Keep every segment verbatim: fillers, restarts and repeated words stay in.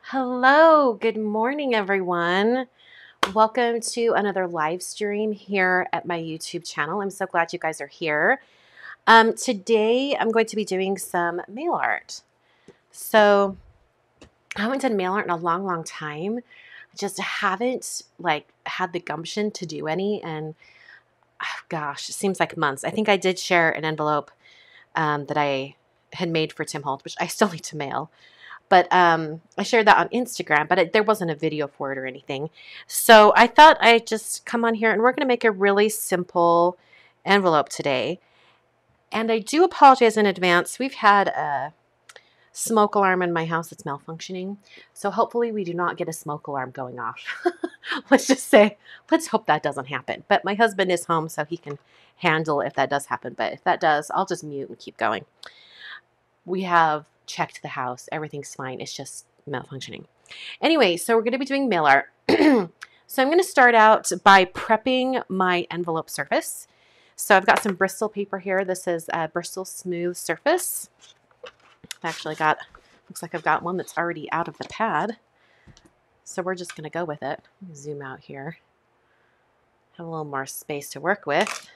Hello, good morning, everyone. Welcome to another live stream here at my YouTube channel. I'm so glad you guys are here. Um, today, I'm going to be doing some mail art. So, I haven't done mail art in a long, long time. I just haven't like had the gumption to do any, and oh, gosh, it seems like months. I think I did share an envelope um, that I had made for Tim Holtz, which I still need to mail. But um, I shared that on Instagram, but it, there wasn't a video for it or anything. So I thought I'd just come on here and we're going to make a really simple envelope today. And I do apologize in advance. We've had a smoke alarm in my house that's malfunctioning. So hopefully we do not get a smoke alarm going off. Let's just say, let's hope that doesn't happen. But my husband is home so he can handle if that does happen. But if that does, I'll just mute and keep going. We have checked the house. Everything's fine. It's just malfunctioning. Anyway, so we're going to be doing mail art. So I'm going to start out by prepping my envelope surface. So I've got some Bristol paper here. This is a Bristol smooth surface. I've actually got, looks like I've got one that's already out of the pad. So we're just going to go with it. Zoom out here. Have a little more space to work with.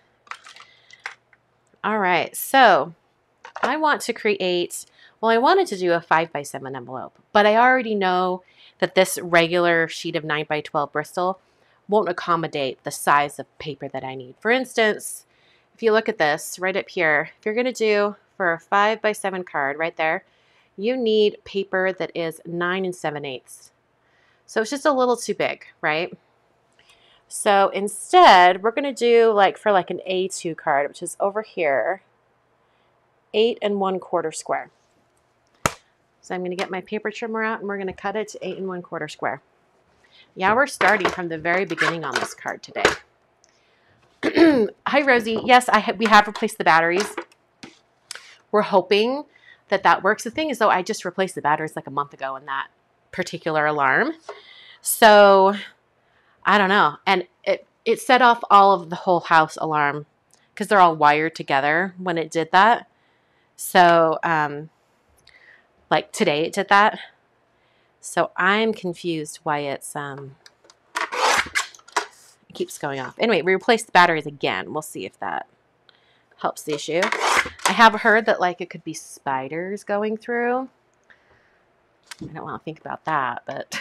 All right, so I want to create, well, I wanted to do a five by seven envelope, but I already know that this regular sheet of nine by twelve Bristol won't accommodate the size of paper that I need. For instance, if you look at this right up here, if you're going to do for a five by seven card right there, you need paper that is nine and seven eighths. So it's just a little too big, right? So instead, we're going to do like for like an A two card, which is over here, eight and one quarter square. So I'm going to get my paper trimmer out and we're going to cut it to eight and one quarter square. Yeah, we're starting from the very beginning on this card today. Hi, Rosie. Yes, I ha we have replaced the batteries. We're hoping that that works. The thing is, though, I just replaced the batteries like a month ago in that particular alarm. So I don't know. And it, it set off all of the whole house alarm because they're all wired together when it did that. So, um, like today it did that. So I'm confused why it's, um, it keeps going off. Anyway, we replaced the batteries again. We'll see if that helps the issue. I have heard that like it could be spiders going through. I don't want to think about that, but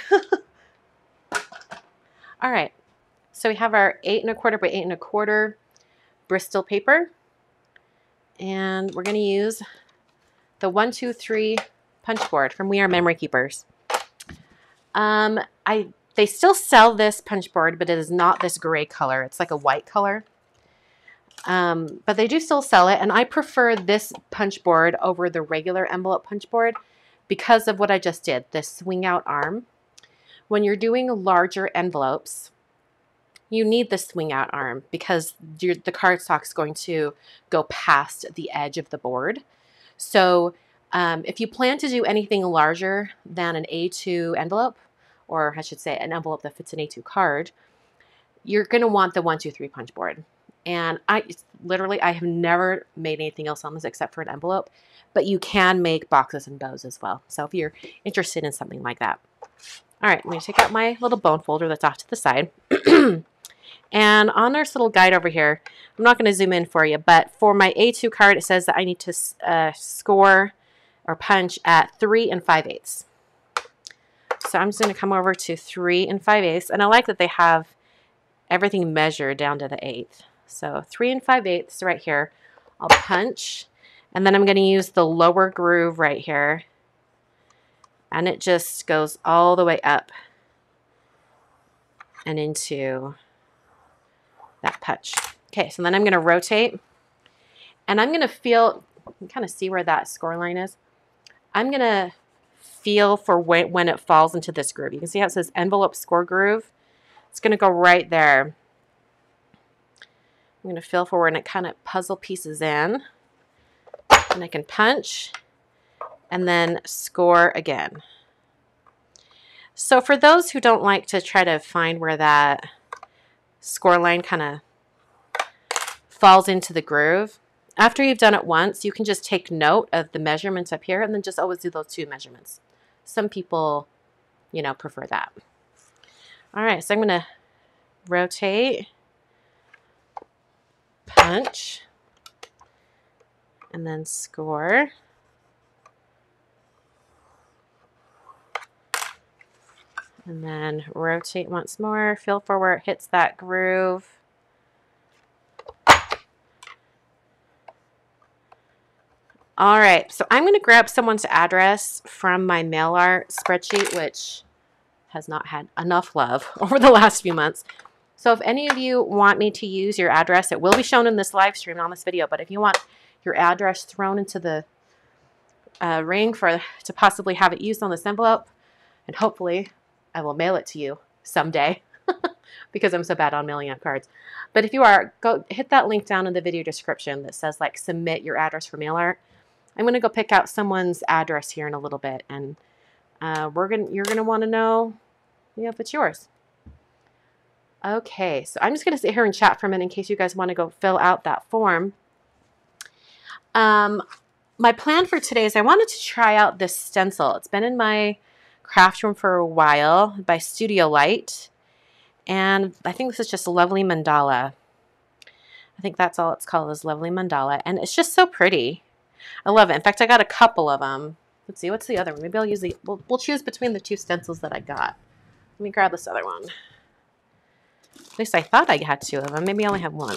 all right. So we have our eight and a quarter by eight and a quarter Bristol paper. And we're going to use the one two three punch board from We Are Memory Keepers. Um, I they still sell this punch board, but it is not this gray color. It's like a white color. Um, but they do still sell it, and I prefer this punch board over the regular envelope punch board because of what I just did, this swing out arm. When you're doing larger envelopes, you need the swing out arm because your, the cardstock is going to go past the edge of the board. So um, if you plan to do anything larger than an A two envelope, or I should say an envelope that fits an A two card, you're going to want the one two three punch board. And I literally, I have never made anything else on this except for an envelope, but you can make boxes and bows as well. So if you're interested in something like that. All right, I'm going to take out my little bone folder that's off to the side. And on this little guide over here, I'm not going to zoom in for you, but for my A two card, it says that I need to uh, score or punch at three and five eighths. So I'm just going to come over to three and five eighths, and I like that they have everything measured down to the eighth. So three and five eighths right here. I'll punch, and then I'm going to use the lower groove right here, and it just goes all the way up and into that punch. Okay, so then I'm going to rotate, and I'm going to feel, you can kind of see where that score line is. I'm going to feel for when, when it falls into this groove. You can see how it says envelope score groove. It's going to go right there. I'm going to feel for when it kind of puzzle pieces in, and I can punch and then score again. So for those who don't like to try to find where that score line kind of falls into the groove, after you've done it once, you can just take note of the measurements up here and then just always do those two measurements. Some people you know, prefer that. All right, so I'm going to rotate, punch, and then score. And then rotate once more, feel for where it hits that groove. All right, so I'm going to grab someone's address from my mail art spreadsheet, which has not had enough love over the last few months. So if any of you want me to use your address, it will be shown in this live stream, on this video, but if you want your address thrown into the uh, ring for to possibly have it used on this envelope, and hopefully I will mail it to you someday because I'm so bad on mailing out cards. But if you are, go hit that link down in the video description that says like submit your address for mail art. I'm going to go pick out someone's address here in a little bit, and uh, we're gonna you're gonna want to know, you know, if it's yours. Okay, so I'm just going to sit here and chat for a minute in case you guys want to go fill out that form. Um, my plan for today is I wanted to try out this stencil. It's been in my craft room for a while by Studio Light, and I think this is just a lovely mandala. I think that's all it's called, is lovely mandala, and it's just so pretty. I love it. In fact, I got a couple of them. Let's see, what's the other one? Maybe I'll use the, we'll, we'll choose between the two stencils that I got. Let me grab this other one. At least I thought I had two of them. Maybe I only have one.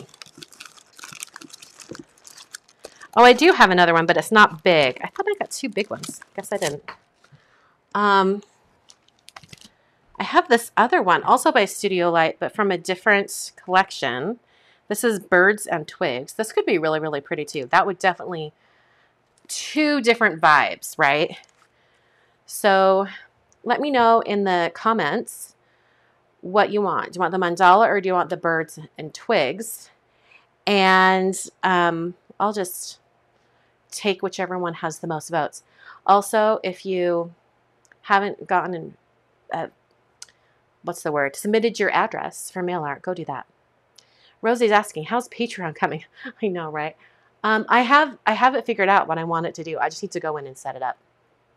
Oh, I do have another one, but it's not big. I thought I got two big ones. Guess I didn't. Um, I have this other one, also by Studio Light, but from a different collection. This is Birds and Twigs. This could be really, really pretty too. That would definitely, two different vibes, right? So let me know in the comments what you want. Do you want the mandala or do you want the birds and twigs? And um, I'll just take whichever one has the most votes. Also, if you haven't gotten, an, uh, what's the word, submitted your address for mail art, go do that. Rosie's asking, how's Patreon coming? I know, right? Um, I have I have it figured out what I want it to do. I just need to go in and set it up.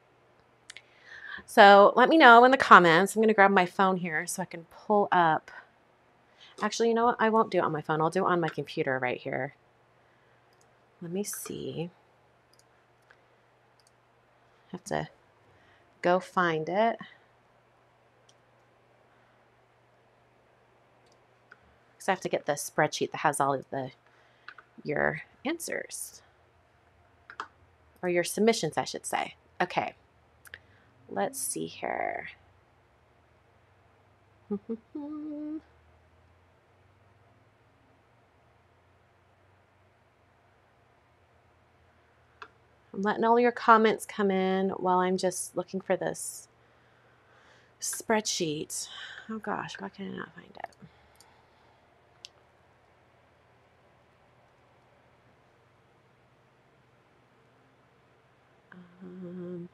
So let me know in the comments. I'm going to grab my phone here so I can pull up. Actually, you know what? I won't do it on my phone. I'll do it on my computer right here. Let me see. I have to go find it. Because I have to get the spreadsheet that has all of the your answers. Or your submissions, I should say. Okay. Let's see here. I'm letting all your comments come in while I'm just looking for this spreadsheet. Oh gosh, why can I not find it? Um,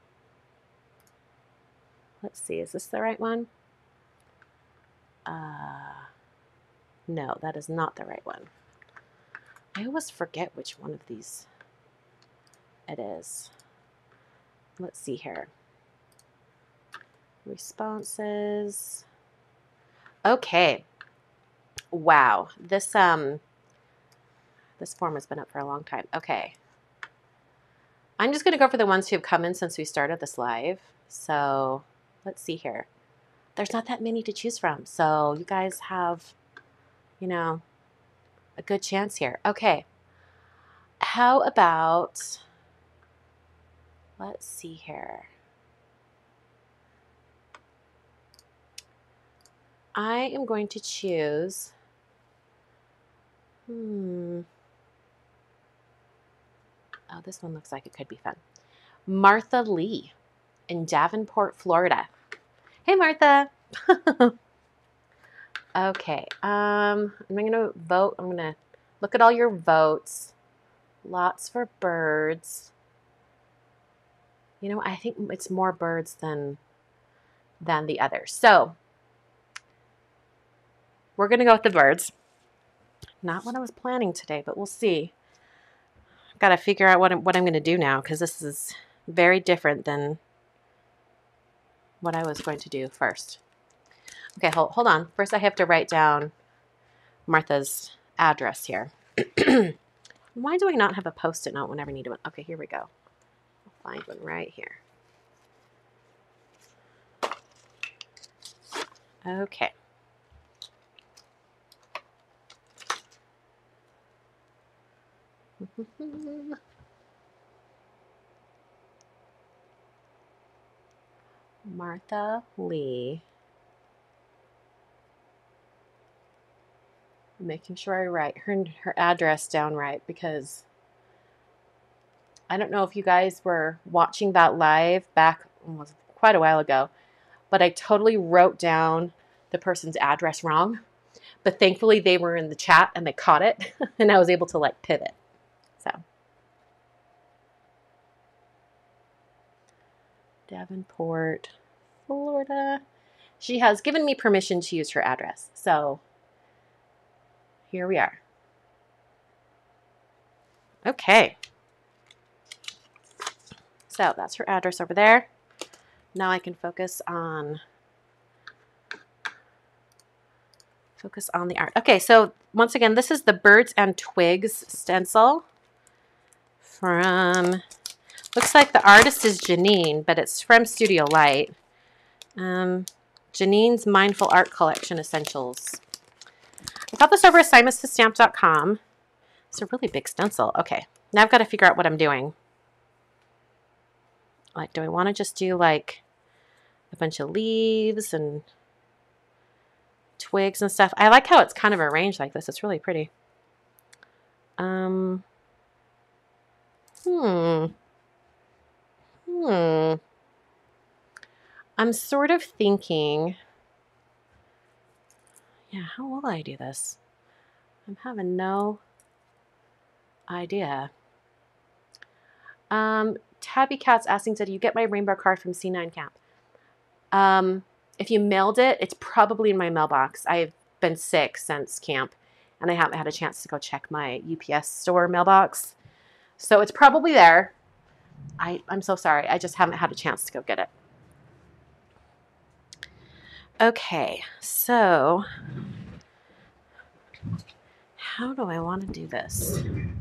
let's see, is this the right one? Uh, no, that is not the right one. I always forget which one of these it is. Let's see here. Responses. Okay. Wow. This um this form has been up for a long time. Okay. I'm just going to go for the ones who have come in since we started this live. So let's see here. There's not that many to choose from. So you guys have, you know, a good chance here. Okay. How about, let's see here. I am going to choose, hmm. Oh, this one looks like it could be fun. Martha Lee in Davenport, Florida. Hey, Martha. Okay. Um, I'm going to vote. I'm going to look at all your votes. Lots for birds. You know, I think it's more birds than, than the others. So we're going to go with the birds. Not what I was planning today, but we'll see. I've got to figure out what I'm, what I'm going to do now because this is very different than what I was going to do first. Okay, hold, hold on. First I have to write down Martha's address here. Why do I not have a post-it note whenever I need one? Okay, here we go. I'll find one right here. Okay. Martha Lee. Making sure I write her, her address down right, because I don't know if you guys were watching that live back almost quite a while ago, but I totally wrote down the person's address wrong. But thankfully they were in the chat and they caught it and I was able to like pivot. So Davenport, Florida. She has given me permission to use her address. So here we are. Okay. So that's her address over there. Now I can focus on focus on the art. Okay, so once again, this is the Birds and Twigs stencil from, looks like the artist is Janine, but it's from Studio Light. Um, Janine's Mindful Art Collection Essentials. I got this over at simus to stamp dot com. It's a really big stencil. Okay, now I've got to figure out what I'm doing. Like, do I want to just do like a bunch of leaves and twigs and stuff? I like how it's kind of arranged like this. It's really pretty. Um, hmm. Hmm. I'm sort of thinking, yeah, how will I do this? I'm having no idea. Um, Tabby Cat's asking, did you get my rainbow card from C nine Camp? Um, if you mailed it, it's probably in my mailbox. I've been sick since camp, and I haven't had a chance to go check my U P S store mailbox. So it's probably there. I, I'm so sorry. I just haven't had a chance to go get it. Okay, so how do I want to do this?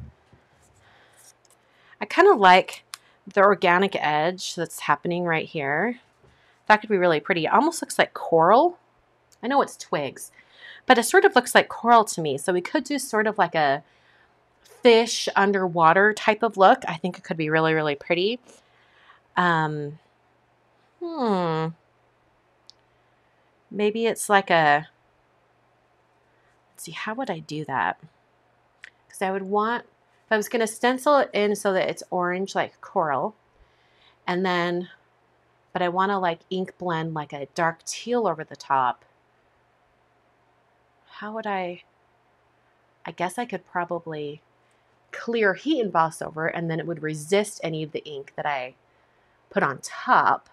I kind of like the organic edge that's happening right here. That could be really pretty. It almost looks like coral. I know it's twigs, but it sort of looks like coral to me. So we could do sort of like a fish underwater type of look. I think it could be really, really pretty. Um, hmm. Maybe it's like a, let's see, how would I do that? Because I would want, if I was going to stencil it in so that it's orange like coral, and then, but I want to like ink blend like a dark teal over the top. How would I, I guess I could probably clear heat emboss over, and then it would resist any of the ink that I put on top.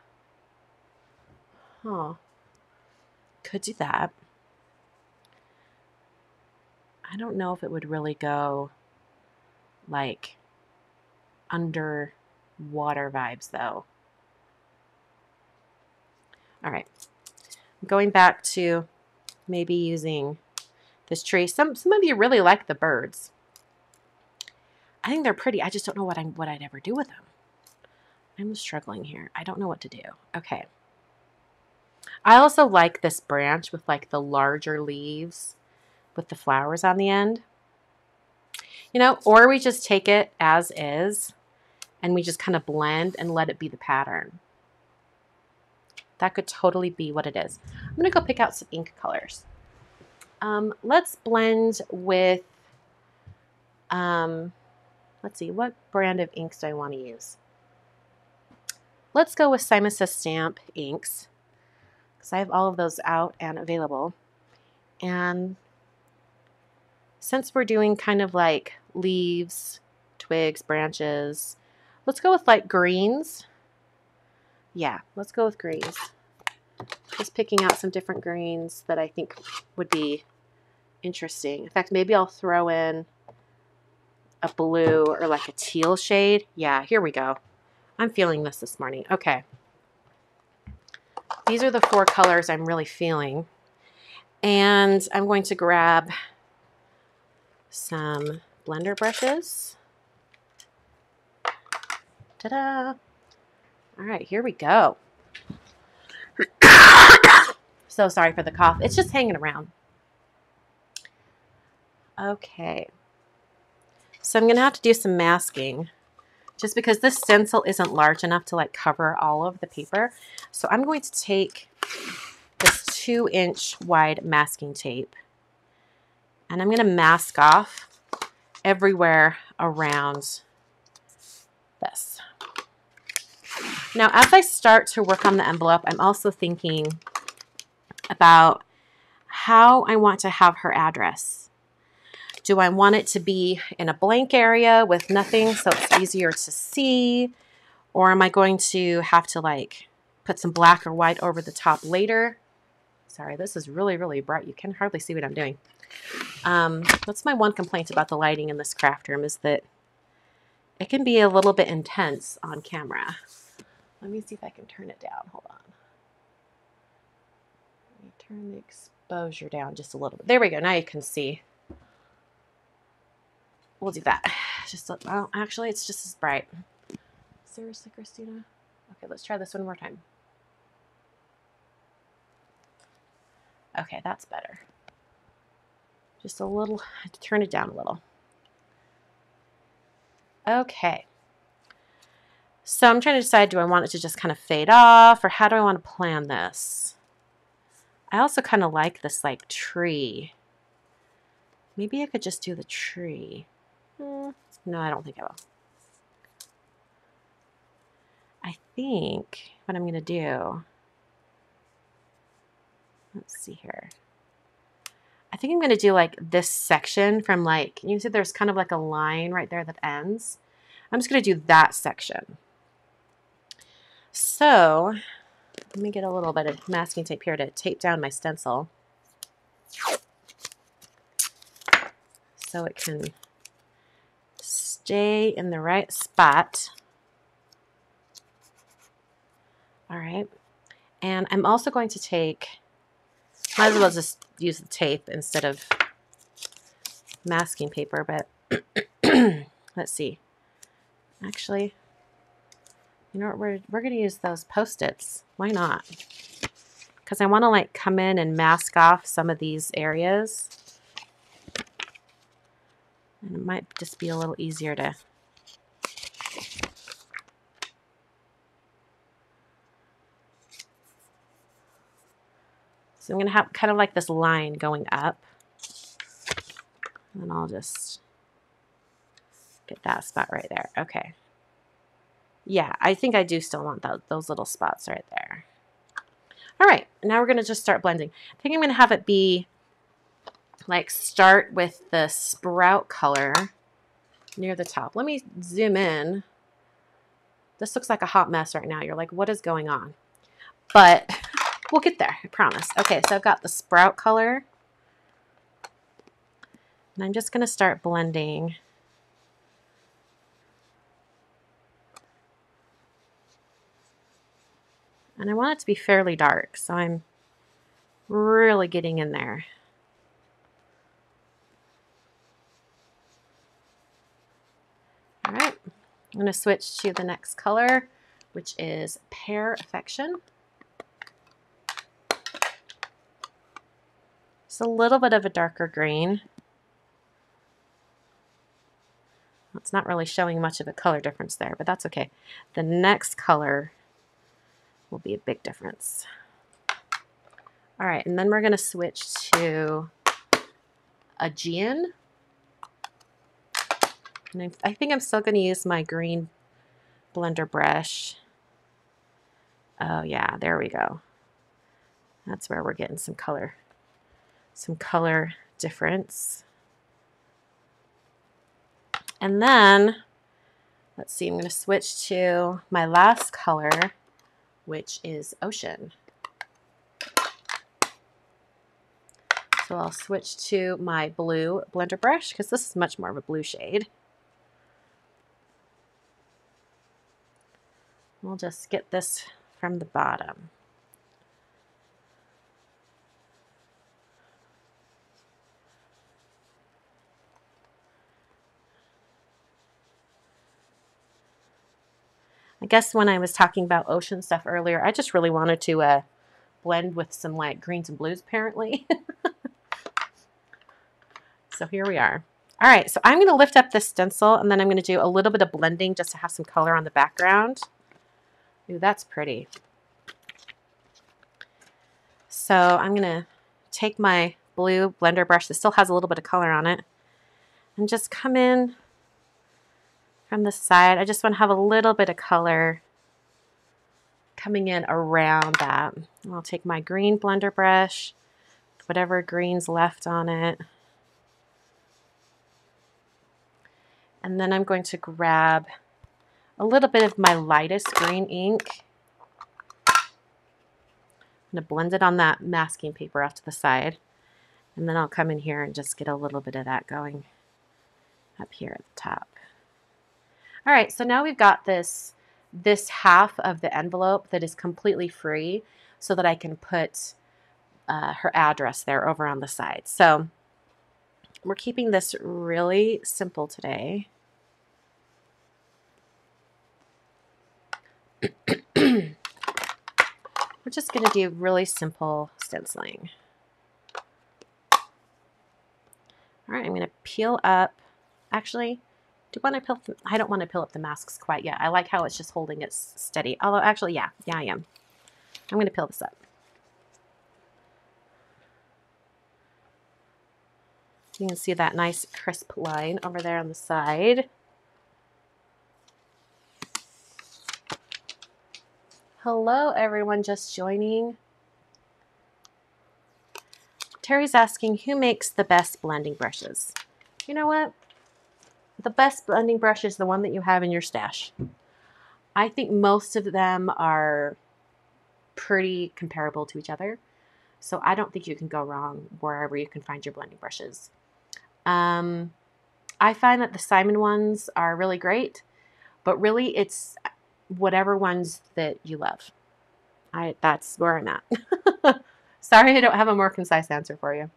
Huh. Could do that. I don't know if it would really go like underwater vibes though. All right, I'm going back to maybe using this tree. Some some of you really like the birds. I think they're pretty. I just don't know what I'm what I'd ever do with them. I'm struggling here. I don't know what to do. Okay. I also like this branch with like the larger leaves with the flowers on the end. You know, or we just take it as is and we just kind of blend and let it be the pattern. That could totally be what it is. I'm going to go pick out some ink colors. Um, let's blend with, um, let's see, what brand of inks do I want to use? Let's go with Simus Says Stamp inks, because I have all of those out and available. And since we're doing kind of like leaves, twigs, branches, let's go with like greens. Yeah, let's go with greens. Just picking out some different greens that I think would be interesting. In fact, maybe I'll throw in a blue or like a teal shade. Yeah, here we go. I'm feeling this this morning. Okay. these are the four colors I'm really feeling. And I'm going to grab some blender brushes. Ta-da! All right, here we go. So sorry for the cough. It's just hanging around. Okay. So I'm going to have to do some masking just because this stencil isn't large enough to like cover all of the paper. So I'm going to take this two inch wide masking tape and I'm going to mask off everywhere around this. Now, as I start to work on the envelope, I'm also thinking about how I want to have her address. Do I want it to be in a blank area with nothing so it's easier to see? Or am I going to have to like put some black or white over the top later? Sorry, this is really, really bright. You can hardly see what I'm doing. Um, that's my one complaint about the lighting in this craft room is that it can be a little bit intense on camera. Let me see if I can turn it down. Hold on. Let me turn the exposure down just a little bit. There we go. Now you can see. We'll do that. Just a, well, actually, it's just as bright. Seriously, Christina? Okay, let's try this one more time. Okay, that's better. Just a little, I had to turn it down a little. Okay. So I'm trying to decide, do I want it to just kind of fade off, or how do I want to plan this? I also kind of like this like tree. Maybe I could just do the tree. Hmm. No, I don't think I will. I think what I'm going to do, let's see here. I think I'm going to do like this section from like, you can see there's kind of like a line right there that ends. I'm just going to do that section. So let me get a little bit of masking tape here to tape down my stencil so it can stay in the right spot. All right. And I'm also going to take, might as well just use the tape instead of masking paper, but let's see. Actually, you know what, we're, we're going to use those Post-its. Why not? Because I want to like come in and mask off some of these areas. And it might just be a little easier to So I'm going to have kind of like this line going up. And then I'll just get that spot right there. Okay. Yeah, I think I do still want those, those little spots right there. All right, now we're going to just start blending. I think I'm going to have it be like start with the sprout color near the top. Let me zoom in. This looks like a hot mess right now. You're like, what is going on? But we'll get there, I promise. Okay, so I've got the sprout color. And I'm just going to start blending. And I want it to be fairly dark, so I'm really getting in there. All right, I'm going to switch to the next color, which is Pearfection. It's a little bit of a darker green. It's not really showing much of a color difference there, but that's okay. The next color will be a big difference. All right, and then we're going to switch to Aegean. And I think I'm still going to use my green blender brush. Oh yeah, there we go. That's where we're getting some color, some color difference. And then, let's see, I'm going to switch to my last color, which is Ocean. So I'll switch to my blue blender brush because this is much more of a blue shade. We'll just get this from the bottom. I guess when I was talking about ocean stuff earlier, I just really wanted to uh, blend with some like greens and blues apparently. So here we are. All right, so I'm going to lift up this stencil and then I'm going to do a little bit of blending just to have some color on the background. Ooh, that's pretty. So I'm going to take my blue blender brush that still has a little bit of color on it and just come in from the side. I just want to have a little bit of color coming in around that. And I'll take my green blender brush, whatever green's left on it. And then I'm going to grab a little bit of my lightest green ink. I'm going to blend it on that masking paper off to the side. And then I'll come in here and just get a little bit of that going up here at the top. All right, so now we've got this, this half of the envelope that is completely free so that I can put uh, her address there over on the side. So we're keeping this really simple today. We're just going to do really simple stenciling. All right, I'm going to peel up. Actually, do you want to peel? The, I don't want to peel up the masks quite yet. I like how it's just holding it steady. Although, actually, yeah, yeah, I am. I'm going to peel this up. You can see that nice crisp line over there on the side. Hello, everyone just joining. Terry's asking, who makes the best blending brushes? You know what? The best blending brush is the one that you have in your stash. I think most of them are pretty comparable to each other. So I don't think you can go wrong wherever you can find your blending brushes. Um, I find that the Simon ones are really great, but really it's whatever ones that you love. I, that's where I'm at. Sorry, I don't have a more concise answer for you.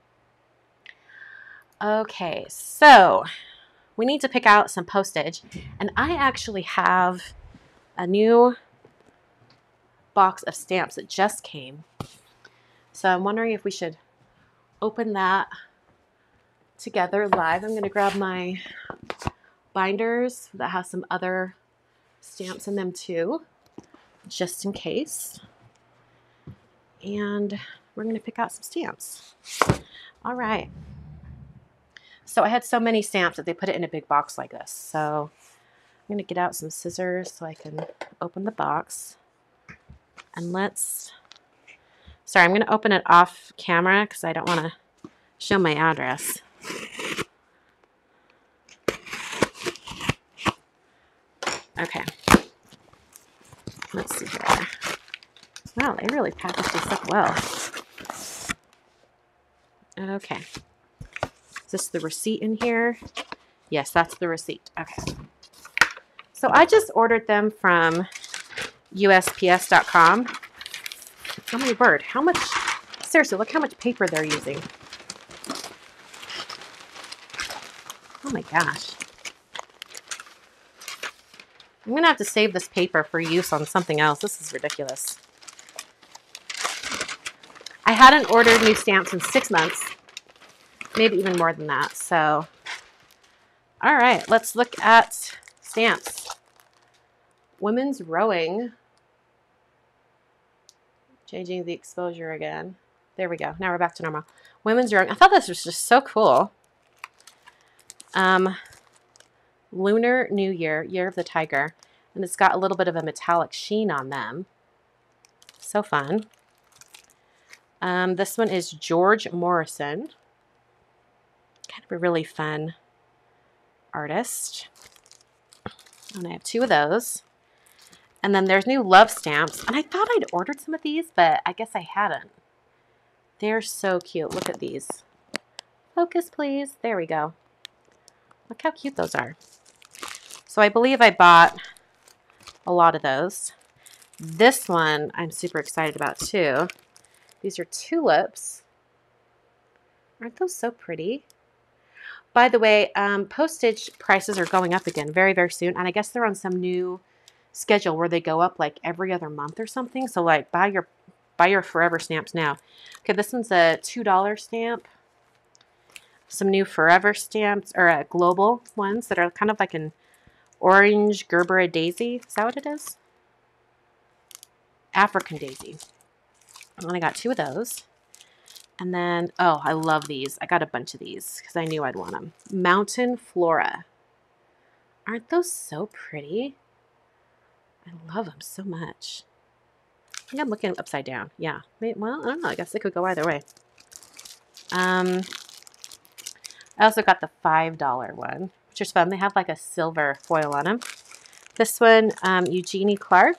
Okay, so we need to pick out some postage, and I actually have a new box of stamps that just came. So I'm wondering if we should open that together live. I'm going to grab my binders that have some other stamps in them too, just in case. And we're going to pick out some stamps. All right. So I had so many stamps that they put it in a big box like this. So I'm going to get out some scissors so I can open the box. And let's, sorry, I'm going to open it off camera because I don't want to show my address. Okay. Let's see here. Wow, they really packaged this up well. Okay. Is this the receipt in here? Yes, that's the receipt. Okay. So I just ordered them from U S P S dot com. Oh my word, how much, seriously, look how much paper they're using. Oh my gosh. I'm going to have to save this paper for use on something else. This is ridiculous. I hadn't ordered new stamps in six months. Maybe even more than that. So, all right, let's look at stamps. Women's rowing. Changing the exposure again. There we go. Now we're back to normal. Women's rowing. I thought this was just so cool. Um, Lunar New Year, Year of the Tiger. And it's got a little bit of a metallic sheen on them. So fun. Um, this one is George Morrison. Kind of a really fun artist. And I have two of those. And then there's new love stamps. And I thought I'd ordered some of these, but I guess I hadn't. They're so cute. Look at these. Focus, please. There we go. Look how cute those are. So I believe I bought a lot of those. This one I'm super excited about too. These are tulips. Aren't those so pretty? By the way, um, postage prices are going up again very, very soon. And I guess they're on some new schedule where they go up like every other month or something. So like buy your buy your forever stamps now. Okay, this one's a two dollar stamp. Some new forever stamps, or uh, global ones that are kind of like an orange Gerbera daisy. Is that what it is? African daisy. And I got two of those. And then, oh, I love these. I got a bunch of these because I knew I'd want them. Mountain Flora. Aren't those so pretty? I love them so much. I think I'm looking upside down. Yeah. Well, I don't know. I guess it could go either way. Um, I also got the five dollar one, which is fun. They have like a silver foil on them. This one, um, Eugenie Clark.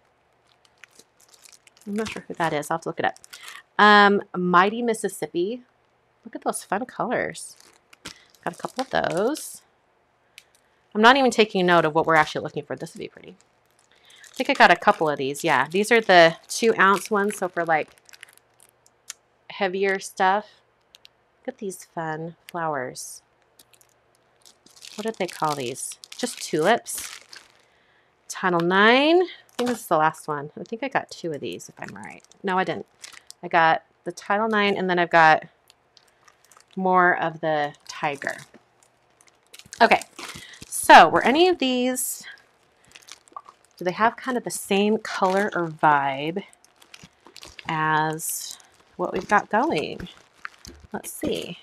I'm not sure who that is. I'll have to look it up. Um, Mighty Mississippi. Look at those fun colors. Got a couple of those. I'm not even taking note of what we're actually looking for. This would be pretty. I think I got a couple of these. Yeah, these are the two ounce ones. So for like heavier stuff. Look at these fun flowers. What did they call these? Just tulips. Tunnel nine. I think this is the last one. I think I got two of these if I'm right. No, I didn't. I got the Title nine, and then I've got more of the tiger. Okay, so were any of these, do they have kind of the same color or vibe as what we've got going? Let's see.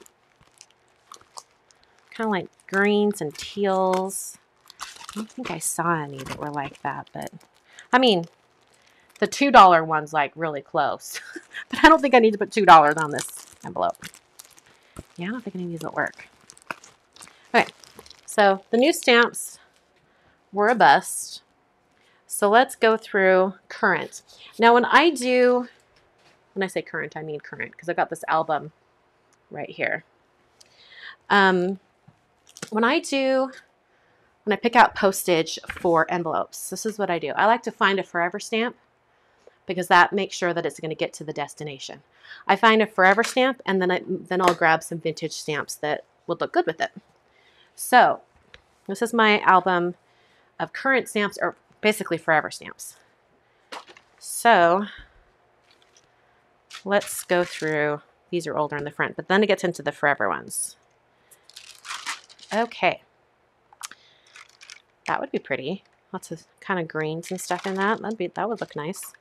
Kind of like greens and teals. I don't think I saw any that were like that, but I mean, the two dollar one's like really close, but I don't think I need to put two dollars on this envelope. Yeah, I don't think any of these will work. Okay, so the new stamps were a bust. So let's go through current. Now when I do, when I say current, I mean current, because I've got this album right here. Um, when I do, when I pick out postage for envelopes, this is what I do. I like to find a forever stamp, because that makes sure that it's going to get to the destination. I find a forever stamp, and then, I, then I'll grab some vintage stamps that would look good with it. So this is my album of current stamps, or basically forever stamps. So let's go through. These are older in the front, but then it gets into the forever ones. Okay. That would be pretty. Lots of kind of greens and stuff in that. That'd be, that would look nice.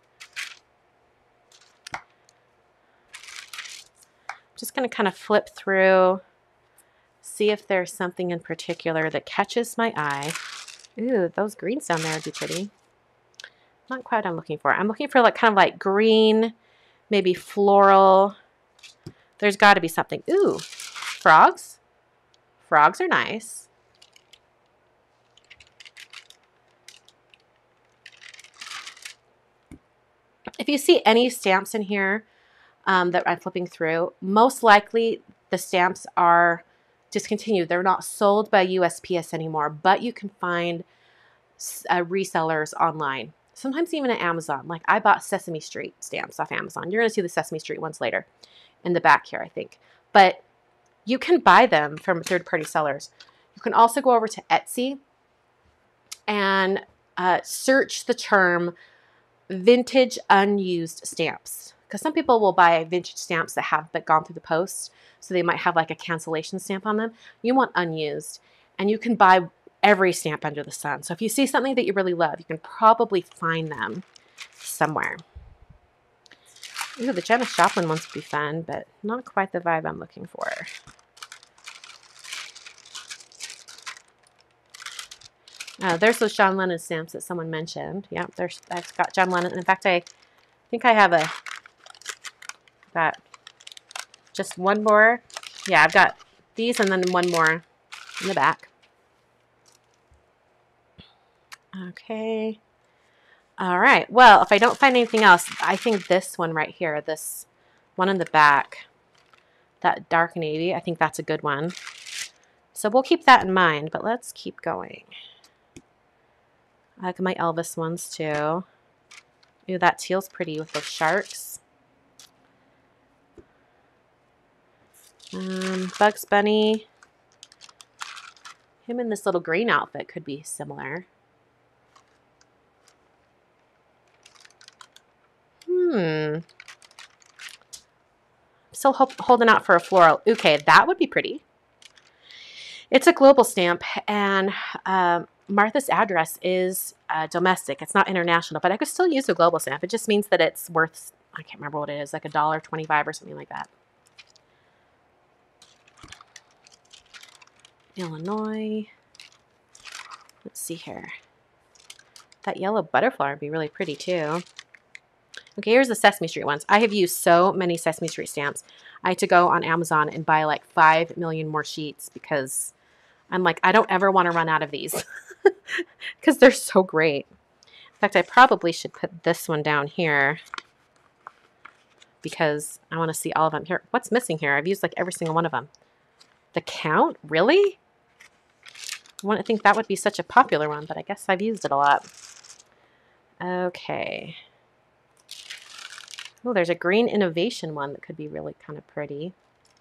Just going to kind of flip through, see if there's something in particular that catches my eye. Ooh, those greens down there would be pretty. Not quite what I'm looking for. I'm looking for like kind of like green, maybe floral. There's got to be something. Ooh, frogs. Frogs are nice. If you see any stamps in here um, that I'm flipping through, most likely the stamps are discontinued. They're not sold by U S P S anymore, but you can find uh, resellers online. Sometimes even at Amazon. Like I bought Sesame Street stamps off Amazon. You're going to see the Sesame Street ones later in the back here, I think. But you can buy them from third-party sellers. You can also go over to Etsy and uh, search the term vintage unused stamps, because some people will buy vintage stamps that have but gone through the post, so they might have like a cancellation stamp on them. You want unused, and you can buy every stamp under the sun. So if you see something that you really love, you can probably find them somewhere. Ooh, the Janis Joplin ones would be fun, but not quite the vibe I'm looking for. Uh, there's those John Lennon stamps that someone mentioned. Yeah, there's, I've got John Lennon. In fact, I think I have a, got just one more. Yeah, I've got these and then one more in the back. Okay. All right. Well, if I don't find anything else, I think this one right here, this one in the back, that dark navy, I think that's a good one. So we'll keep that in mind, but let's keep going. I like my Elvis ones too. Ooh, that teal's pretty with those sharks. Um, Bugs Bunny. Him in this little green outfit could be similar. still ho holding out for a floral. Okay, that would be pretty. It's a global stamp, and um, Martha's address is uh, domestic. It's not international, but I could still use a global stamp. It just means that it's worth, I can't remember what it is, like a dollar twenty-five or something like that. Illinois. Let's see here. That yellow butterfly would be really pretty too. Okay, here's the Sesame Street ones. I have used so many Sesame Street stamps. I had to go on Amazon and buy like five million more sheets because I'm like, I don't ever want to run out of these because they're so great. In fact, I probably should put this one down here because I want to see all of them. Here, what's missing here? I've used like every single one of them. The Count? Really? I wouldn't think that would be such a popular one, but I guess I've used it a lot. Okay. Oh, there's a green innovation one that could be really kind of pretty.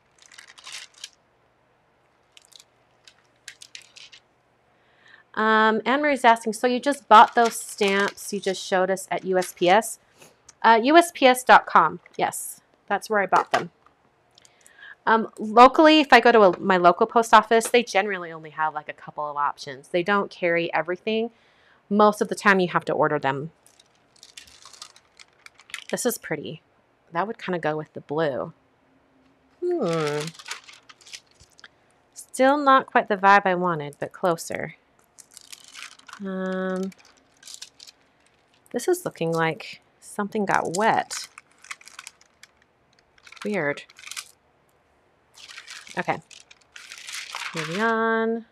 Um, Anne Marie's asking, so you just bought those stamps you just showed us at U S P S? Uh, U S P S dot com. Yes, that's where I bought them. Um, locally, if I go to a, my local post office, they generally only have like a couple of options. They don't carry everything. Most of the time you have to order them. This is pretty. That would kind of go with the blue. Hmm. Still not quite the vibe I wanted, but closer. Um, this is looking like something got wet. Weird. Okay. Moving on.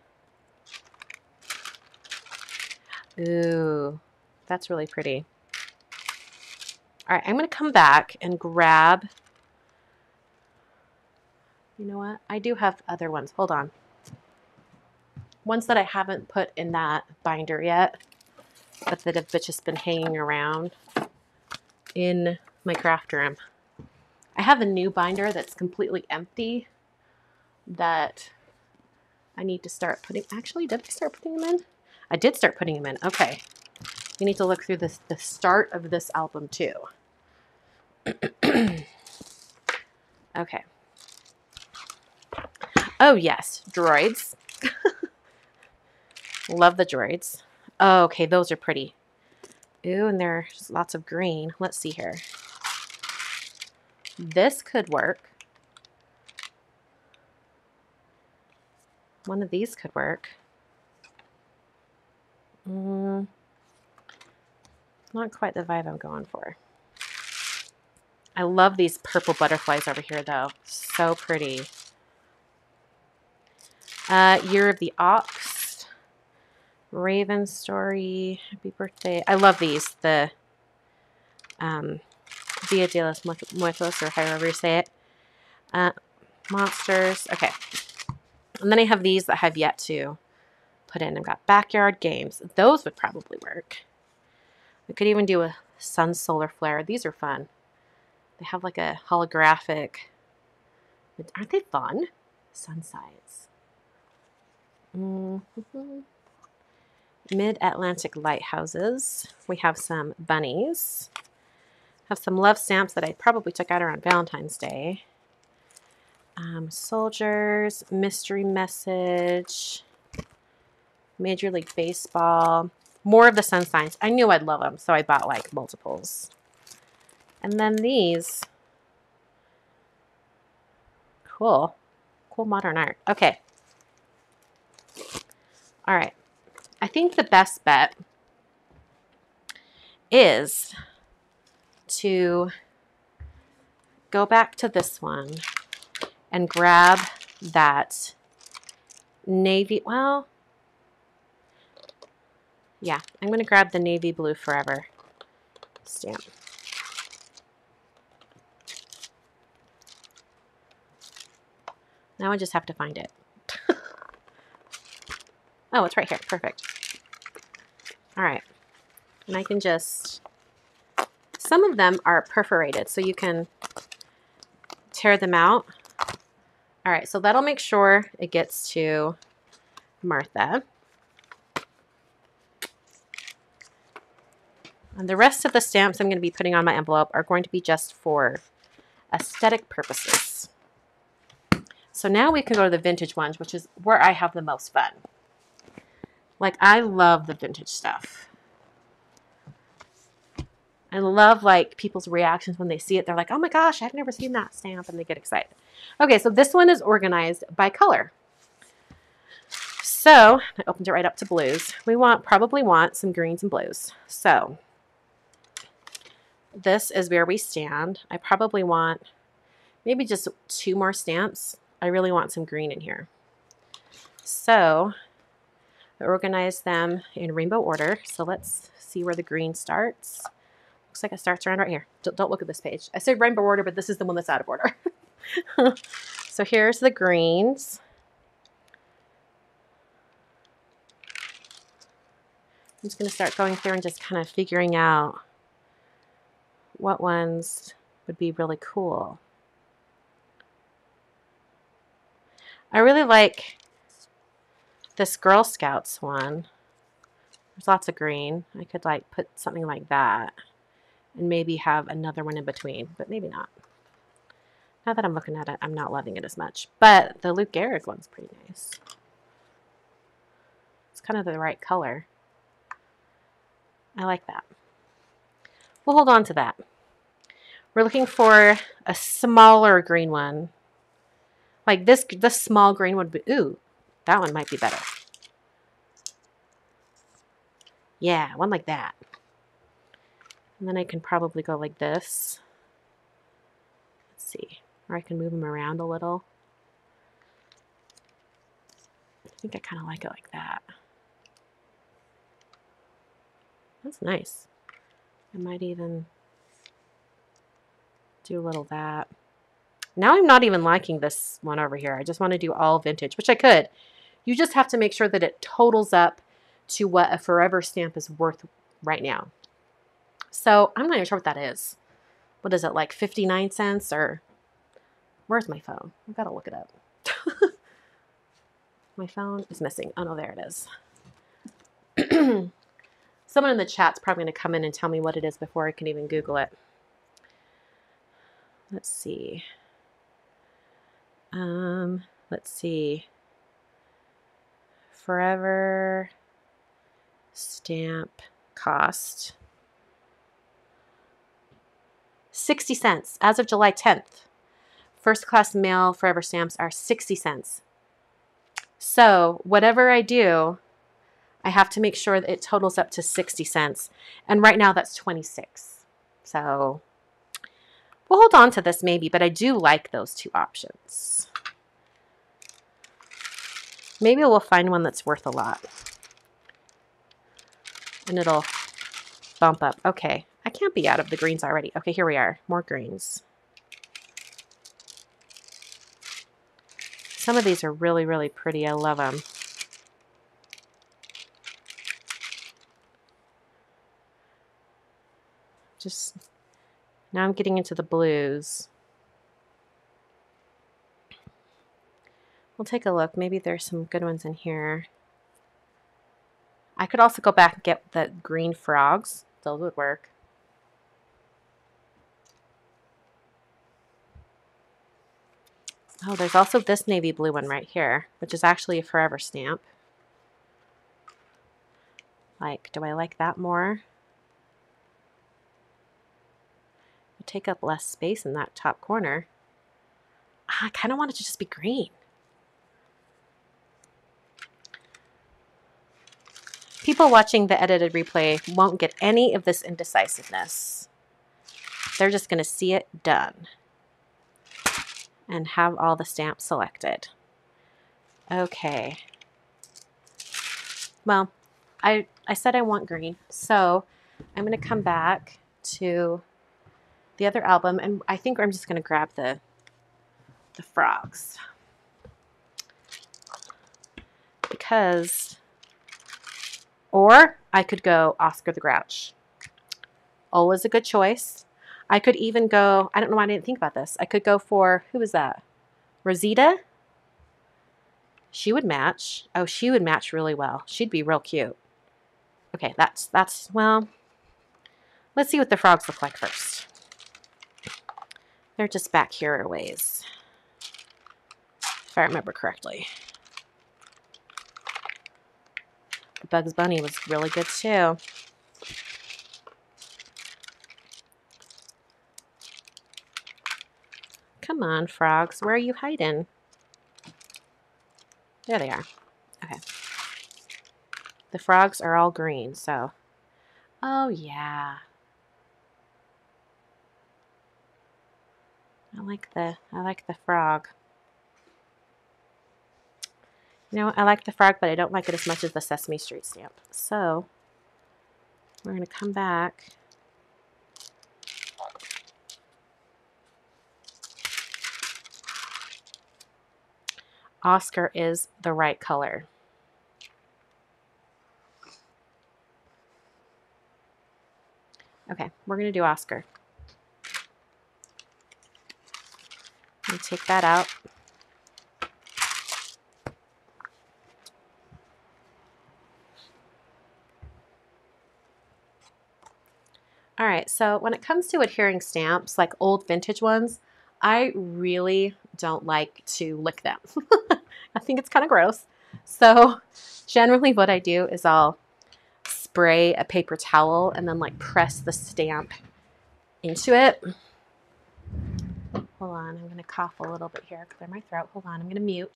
Ooh, that's really pretty. All right, I'm going to come back and grab, you know what? I do have other ones. Hold on. Ones that I haven't put in that binder yet, but that have just been hanging around in my craft room. I have a new binder that's completely empty that I need to start putting. Actually, did I start putting them in? I did start putting them in. Okay. You need to look through this, the start of this album too. Okay. Oh yes, droids. Love the droids. Oh, okay, those are pretty. Ooh, and there's lots of green. Let's see here. This could work. One of these could work. Mm, not quite the vibe I'm going for. I love these purple butterflies over here, though. So pretty. Uh, Year of the Ox. Raven Story. Happy birthday. I love these. The um, Dia de los Muertos, or however you say it. Uh, monsters. Okay. And then I have these that have yet to put in. I've got Backyard Games. Those would probably work. I could even do a Sun Solar Flare. These are fun. They have like a holographic. Aren't they fun? Sun sides. Mm-hmm. Mid-Atlantic Lighthouses. We have some bunnies. Have some love stamps that I probably took out around Valentine's Day. Um, soldiers. Mystery Message. Major League Baseball. More of the sun signs. I knew I'd love them, so I bought like multiples. And then these. Cool. Cool modern art. Okay. All right. I think the best bet is to go back to this one and grab that navy. Well, yeah, I'm going to grab the Navy Blue Forever stamp. Now I just have to find it. Oh, it's right here. Perfect. All right. And I can just, some of them are perforated, so you can tear them out. All right, so that'll make sure it gets to Martha. And the rest of the stamps I'm going to be putting on my envelope are going to be just for aesthetic purposes. So now we can go to the vintage ones, which is where I have the most fun. Like, I love the vintage stuff. I love, like, people's reactions when they see it. They're like, oh my gosh, I've never seen that stamp, and they get excited. Okay, so this one is organized by color. So I opened it right up to blues. We want probably want some greens and blues. So this is where we stand. I probably want maybe just two more stamps. I really want some green in here. So I organized them in rainbow order. So let's see where the green starts. Looks like it starts around right here. Don't look at this page. I said rainbow order, but this is the one that's out of order. So here's the greens. I'm just going to start going through and just kind of figuring out what ones would be really cool. I really like this Girl Scouts one. There's lots of green. I could like put something like that and maybe have another one in between, but maybe not. Now that I'm looking at it, I'm not loving it as much. But the Luke Gehrig one's pretty nice. It's kind of the right color. I like that. We'll hold on to that. We're looking for a smaller green one. Like this, this small green would be, ooh, that one might be better. Yeah, one like that. And then I can probably go like this. Let's see. Or I can move them around a little. I think I kind of like it like that. That's nice. I might even do a little of that. Now I'm not even liking this one over here. I just want to do all vintage, which I could. You just have to make sure that it totals up to what a forever stamp is worth right now. So I'm not even sure what that is. What is it, like fifty-nine cents or... Where's my phone? I've got to look it up. My phone is missing. Oh no, there it is. Someone in the chat's probably going to come in and tell me what it is before I can even Google it. Let's see. Um, let's see. Forever stamp cost. sixty cents as of July tenth. First class mail forever stamps are sixty cents. So whatever I do, I have to make sure that it totals up to sixty cents. And right now that's twenty-six. So we'll hold on to this maybe, but I do like those two options. Maybe we'll find one that's worth a lot. And it'll bump up. Okay, I can't be out of the greens already. Okay, here we are. More greens. Some of these are really, really pretty. I love them. Just, now I'm getting into the blues. We'll take a look. Maybe there's some good ones in here. I could also go back and get the green frogs. Those would work. Oh, there's also this navy blue one right here, which is actually a forever stamp. Like, do I like that more? It'll take up less space in that top corner. I kind of want it to just be green. People watching the edited replay won't get any of this indecisiveness. They're just going to see it done and have all the stamps selected. Okay. Well, I, I said I want green, so I'm going to come back to the other album, and I think I'm just going to grab the, the frogs. Because, or I could go Oscar the Grouch. Always a good choice. I could even go, I don't know why I didn't think about this. I could go for, who is that? Rosita? She would match. Oh, she would match really well. She'd be real cute. Okay, that's, that's, well, let's see what the frogs look like first. They're just back here a ways, if I remember correctly. Bugs Bunny was really good too. Come on, frogs. Where are you hiding? There they are. Okay. The frogs are all green, so. Oh, yeah. I like the, I like the frog. You know, I like the frog, but I don't like it as much as the Sesame Street stamp. So, we're going to come back. Oscar is the right color. Okay, we're going to do Oscar. Let me take that out. All right, so when it comes to adhering stamps, like old vintage ones, I really don't like to lick them. I think it's kind of gross. So generally what I do is I'll spray a paper towel and then like press the stamp into it. Hold on, I'm going to cough a little bit here, clear my throat. Hold on, I'm going to mute.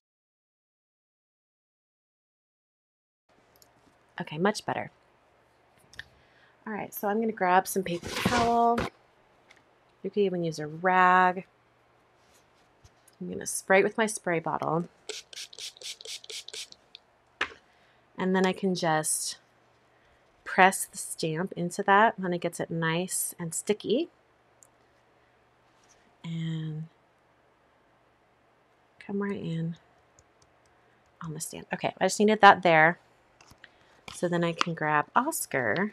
Okay, much better. All right, so I'm going to grab some paper towel. You could even use a rag. I'm going to spray it with my spray bottle. And then I can just press the stamp into that when it gets it nice and sticky. And come right in on the stamp. Okay, I just needed that there. So then I can grab Oscar.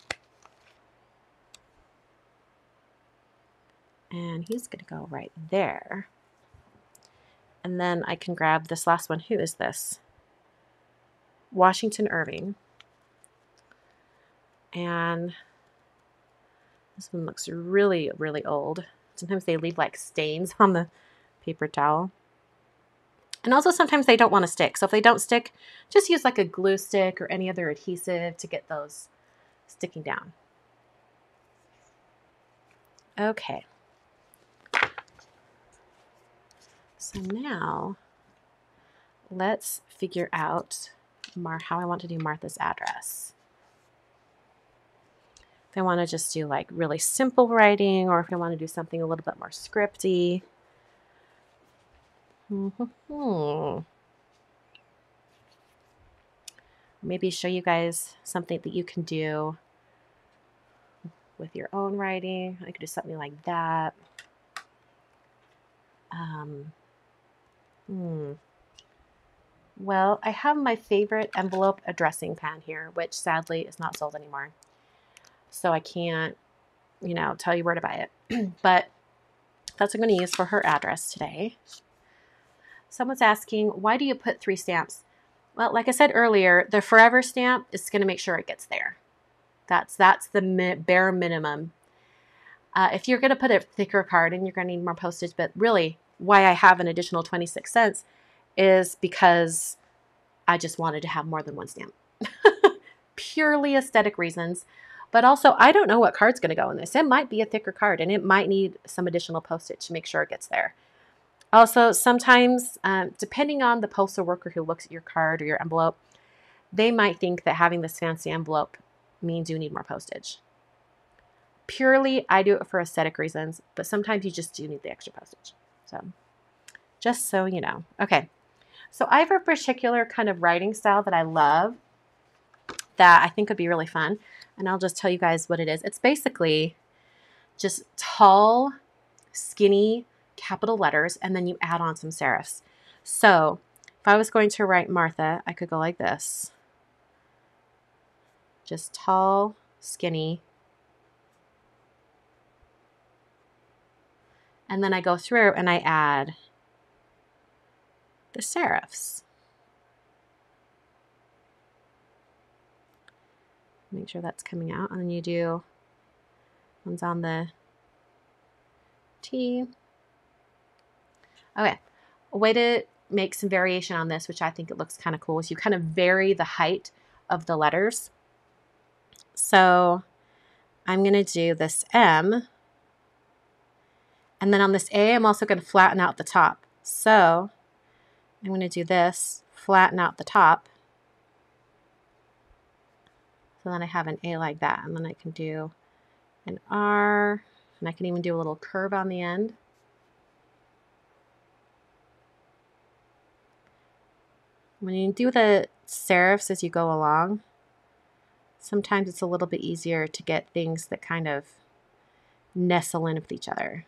And he's going to go right there. And then I can grab this last one. Who is this? Washington Irving. And this one looks really, really old. Sometimes they leave like stains on the paper towel. And also sometimes they don't want to stick. So if they don't stick, just use like a glue stick or any other adhesive to get those sticking down. Okay. So now let's figure out Mar how I want to do Martha's address. If I want to just do like really simple writing, or if I want to do something a little bit more scripty. Mm-hmm. Maybe show you guys something that you can do with your own writing. I could do something like that. Um, hmm. Well, I have my favorite envelope addressing pen here, which sadly is not sold anymore. So I can't, you know, tell you where to buy it. But that's what I'm going to use for her address today. Someone's asking, why do you put three stamps? Well, like I said earlier, the forever stamp is going to make sure it gets there. That's, that's the mi- bare minimum. Uh, if you're going to put a thicker card in, you're going to need more postage. But really, why I have an additional twenty-six cents is because I just wanted to have more than one stamp. Purely aesthetic reasons. But also, I don't know what card's going to go in this. It might be a thicker card, and it might need some additional postage to make sure it gets there. Also, sometimes, um, depending on the postal worker who looks at your card or your envelope, they might think that having this fancy envelope means you need more postage. Purely, I do it for aesthetic reasons, but sometimes you just do need the extra postage. So, just so you know. Okay, so I have a particular kind of writing style that I love that I think would be really fun, and I'll just tell you guys what it is. It's basically just tall, skinny, capital letters, and then you add on some serifs. So if I was going to write Martha, I could go like this. Just tall, skinny. And then I go through and I add the serifs. Make sure that's coming out. And then you do one's on the T. Okay, a way to make some variation on this, which I think it looks kind of cool, is you kind of vary the height of the letters. So I'm going to do this M, and then on this A, I'm also going to flatten out the top. So I'm going to do this, flatten out the top. So then I have an A like that, and then I can do an R, and I can even do a little curve on the end. When you do the serifs as you go along, sometimes it's a little bit easier to get things that kind of nestle in with each other.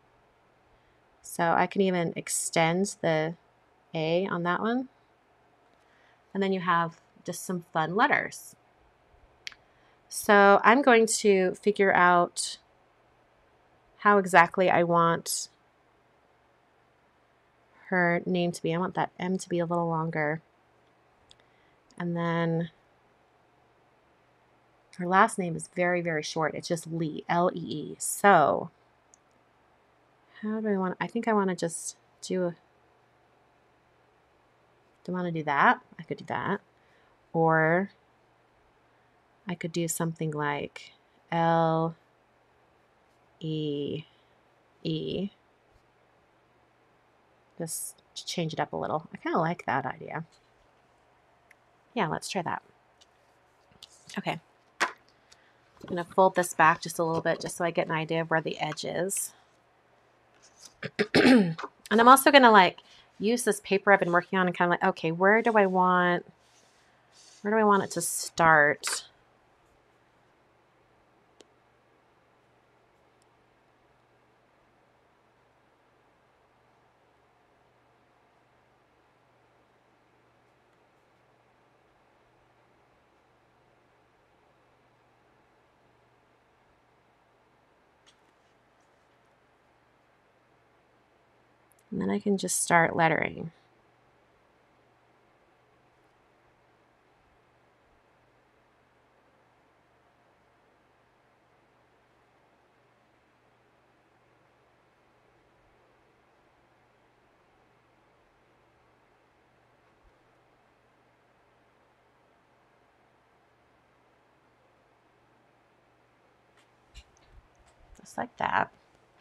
So I can even extend the A on that one. And then you have just some fun letters. So I'm going to figure out how exactly I want her name to be. I want that M to be a little longer. And then her last name is very, very short. It's just Lee, L E E. So how do I want, I think I want to just do a, do I want to do that? I could do that. Or I could do something like L E E. Just to change it up a little. I kind of like that idea. Yeah, let's try that. Okay. I'm going to fold this back just a little bit just so I get an idea of where the edge is. And I'm also going to like use this paper I've been working on and kind of like, okay, where do I want, where do I want it to start? And then I can just start lettering. Just like that.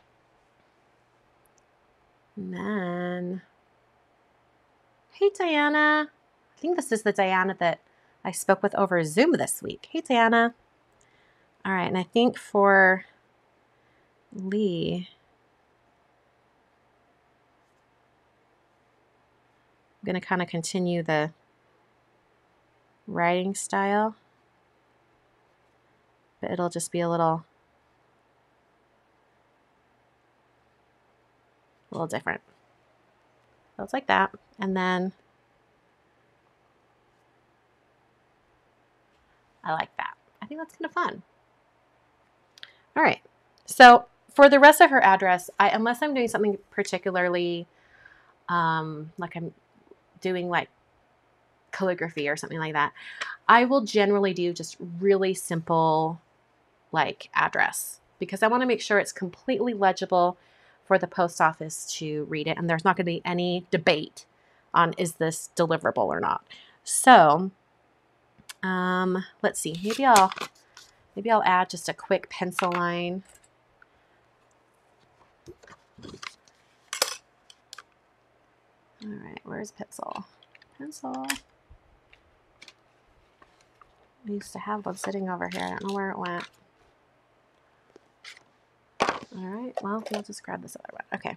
And then, hey Diana. I think this is the Diana that I spoke with over Zoom this week. Hey Diana. All right, and I think for Lee, I'm going to kind of continue the writing style, but it'll just be a little, a little different. So it's like that, and then I like that. I think that's kind of fun. All right, so for the rest of her address, I, unless I'm doing something particularly, um, like I'm doing like calligraphy or something like that, I will generally do just really simple like address because I want to make sure it's completely legible for the post office to read it, and there's not going to be any debate on is this deliverable or not. So um, let's see, maybe I'll maybe I'll add just a quick pencil line. All right, where's pencil? Pencil. I used to have one sitting over here. I don't know where it went. All right, well, we'll just grab this other one. Okay.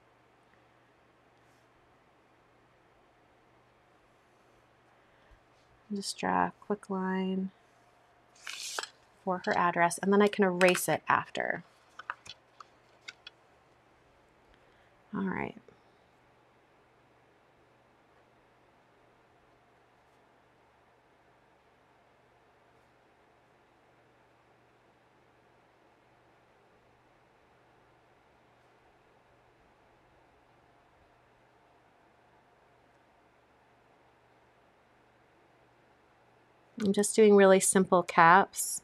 Just draw a quick line for her address, and then I can erase it after. All right. I'm just doing really simple caps.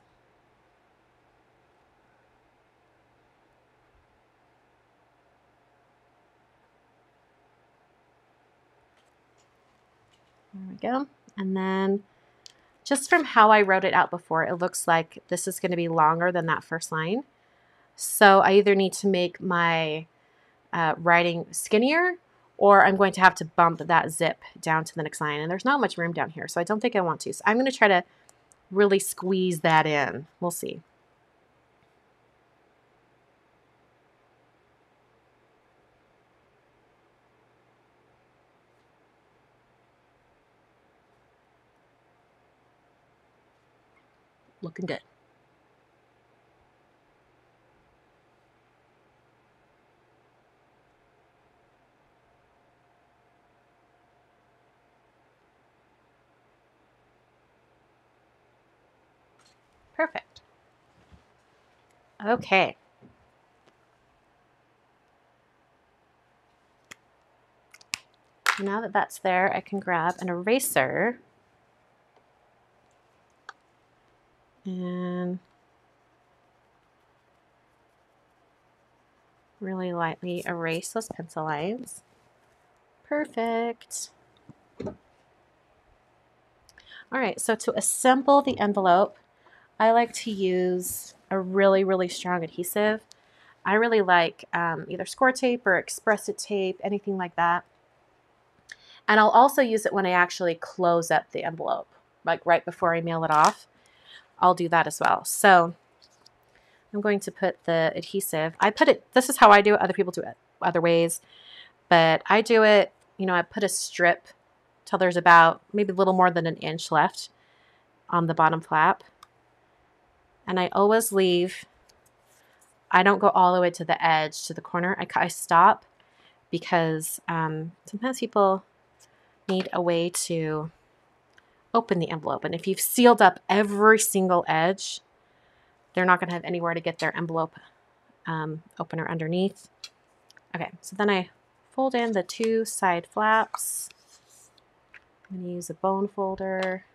There we go. And then just from how I wrote it out before, it looks like this is going to be longer than that first line. So I either need to make my uh, writing skinnier, or I'm going to have to bump that zip down to the next line. And there's not much room down here, so I don't think I want to. So I'm going to try to really squeeze that in. We'll see. Looking good. Perfect. Okay. Now that that's there, I can grab an eraser and really lightly erase those pencil lines. Perfect. All right, so to assemble the envelope, I like to use a really, really strong adhesive. I really like um, either score tape or express-it tape, anything like that. And I'll also use it when I actually close up the envelope, like right before I mail it off. I'll do that as well. So I'm going to put the adhesive. I put it, this is how I do it. Other people do it other ways. But I do it, you know, I put a strip till there's about maybe a little more than an inch left on the bottom flap. And I always leave, I don't go all the way to the edge, to the corner. I, I stop because um, sometimes people need a way to open the envelope. And if you've sealed up every single edge, they're not going to have anywhere to get their envelope um, opener underneath. Okay, so then I fold in the two side flaps. I'm going to use a bone folder.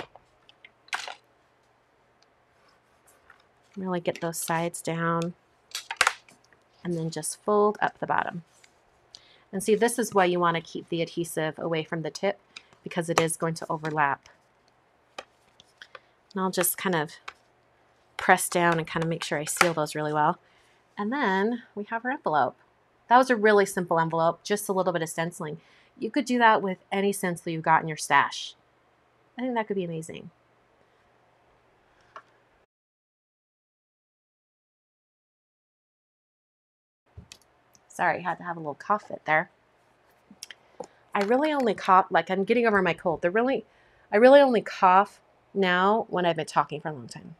Really get those sides down. And then just fold up the bottom. And see, this is why you want to keep the adhesive away from the tip, because it is going to overlap. And I'll just kind of press down and kind of make sure I seal those really well. And then we have our envelope. That was a really simple envelope, just a little bit of stenciling. You could do that with any stencil you've got in your stash. I think that could be amazing. Sorry, I had to have a little cough fit there. I really only cough, like I'm getting over my cold. They're really, I really only cough now when I've been talking for a long time.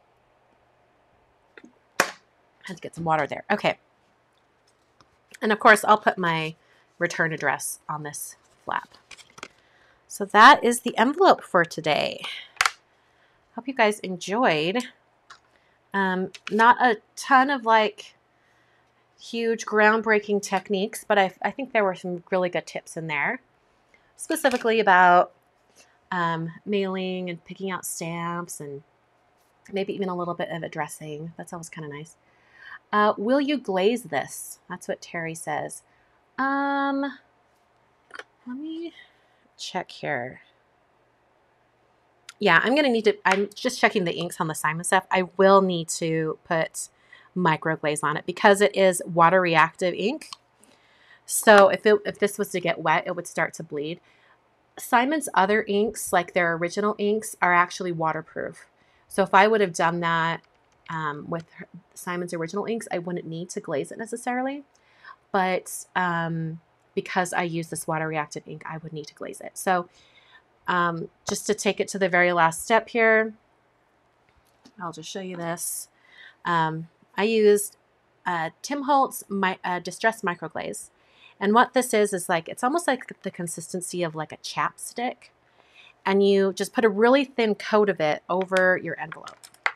I had to get some water there. Okay. And of course, I'll put my return address on this flap. So that is the envelope for today. Hope you guys enjoyed. Um, not a ton of like huge groundbreaking techniques, but I, I think there were some really good tips in there, specifically about um, mailing and picking out stamps and maybe even a little bit of addressing. That's always kind of nice. Uh, will you glaze this? That's what Terry says. Um, let me check here. Yeah, I'm going to need to, I'm just checking the inks on the Simon stuff. I will need to put micro glaze on it because it is water reactive ink. So if, it, if this was to get wet, it would start to bleed. Simon's other inks, like their original inks, are actually waterproof. So if I would have done that um, with her, Simon's original inks, I wouldn't need to glaze it necessarily. But um, because I use this water reactive ink, I would need to glaze it. So um, just to take it to the very last step here, I'll just show you this. Um, I used uh, Tim Holtz my, uh, Distress Microglaze. And what this is, is like, it's almost like the consistency of like a chapstick. And you just put a really thin coat of it over your envelope.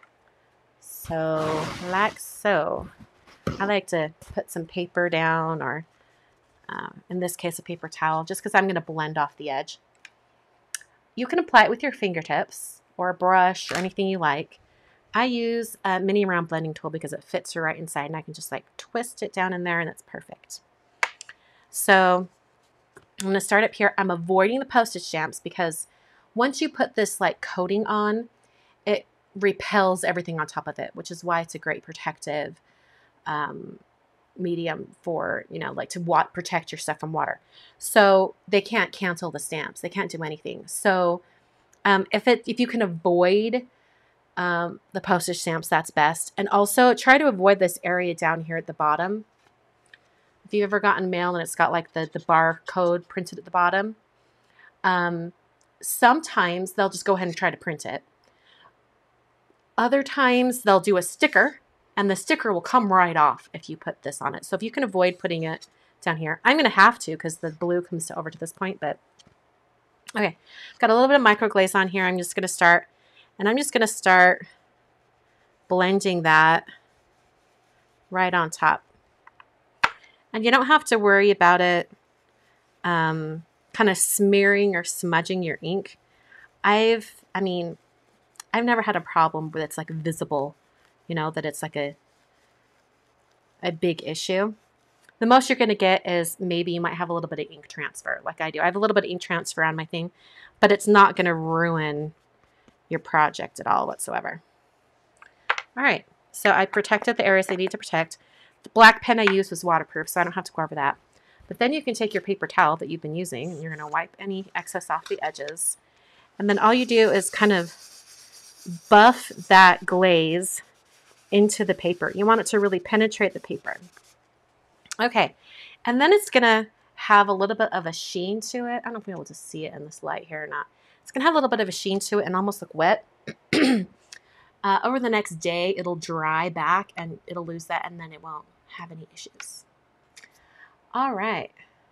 So, like so. I like to put some paper down, or um, in this case, a paper towel, just because I'm going to blend off the edge. You can apply it with your fingertips or a brush or anything you like. I use a mini round blending tool because it fits right inside, and I can just like twist it down in there, and it's perfect. So I'm going to start up here. I'm avoiding the postage stamps because Once you put this like coating on, it repels everything on top of it, which is why it's a great protective um, medium for, you know, like to wat protect your stuff from water. So they can't cancel the stamps. They can't do anything. So um, if it if you can avoid um, the postage stamps, that's best. And also try to avoid this area down here at the bottom. If you've ever gotten mail and it's got like the, the barcode printed at the bottom, um, sometimes they'll just go ahead and try to print it. Other times they'll do a sticker, and the sticker will come right off if you put this on it. So if you can avoid putting it down here, I'm going to have to because the blue comes to over to this point, but okay. Got a little bit of micro glaze on here. I'm just going to start, and I'm just going to start blending that right on top. And you don't have to worry about it um, kind of smearing or smudging your ink. I've, I mean, I've never had a problem with it's like visible, you know, that it's like a, a big issue. The most you're going to get is maybe you might have a little bit of ink transfer like I do. I have a little bit of ink transfer on my thing, but it's not going to ruin your project at all whatsoever. All right. So I protected the areas they need to protect. The black pen I used was waterproof, so I don't have to go over that. But then you can take your paper towel that you've been using, and you're going to wipe any excess off the edges. And then all you do is kind of buff that glaze into the paper. You want it to really penetrate the paper. Okay, and then it's going to have a little bit of a sheen to it. I don't know if you'll be able to see it in this light here or not. It's going to have a little bit of a sheen to it and almost look wet. uh, over the next day, it'll dry back and it'll lose that, and then it won't have any issues. All right.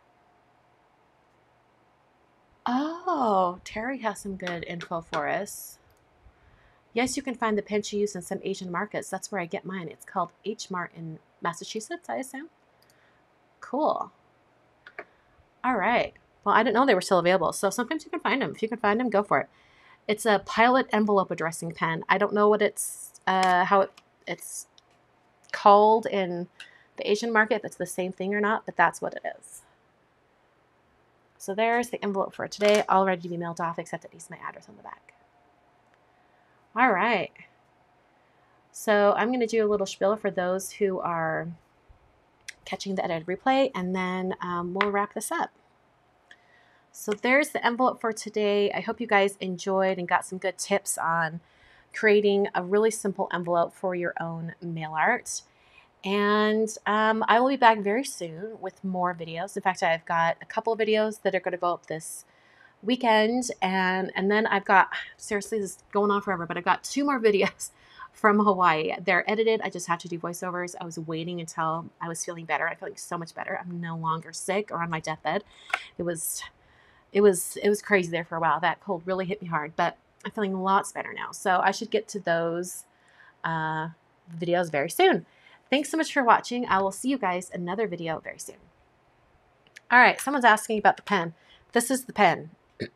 Oh, Terry has some good info for us. Yes, you can find the pen she used in some Asian markets. That's where I get mine. It's called H Mart in Massachusetts, I assume. Cool. All right. Well, I didn't know they were still available. So sometimes you can find them. If you can find them, go for it. It's a Pilot envelope addressing pen. I don't know what it's, uh, how it, it's called in the Asian market, if it's the same thing or not, but that's what it is. So there's the envelope for today, all ready to be mailed off, except it needs my address on the back. All right. So I'm going to do a little spiel for those who are catching the edited replay, and then um, we'll wrap this up. So there's the envelope for today. I hope you guys enjoyed and got some good tips on creating a really simple envelope for your own mail art. And um, I will be back very soon with more videos. In fact, I've got a couple of videos that are going to go up this weekend. And, and then I've got, seriously, this is going on forever, but I've got two more videos from Hawaii. They're edited. I just had to do voiceovers. I was waiting until I was feeling better. I'm feeling so much better. I'm no longer sick or on my deathbed. It was, it was, it was crazy there for a while. That cold really hit me hard, but I'm feeling lots better now. So I should get to those uh, videos very soon. Thanks so much for watching. I will see you guys in another video very soon. All right, someone's asking about the pen. This is the pen.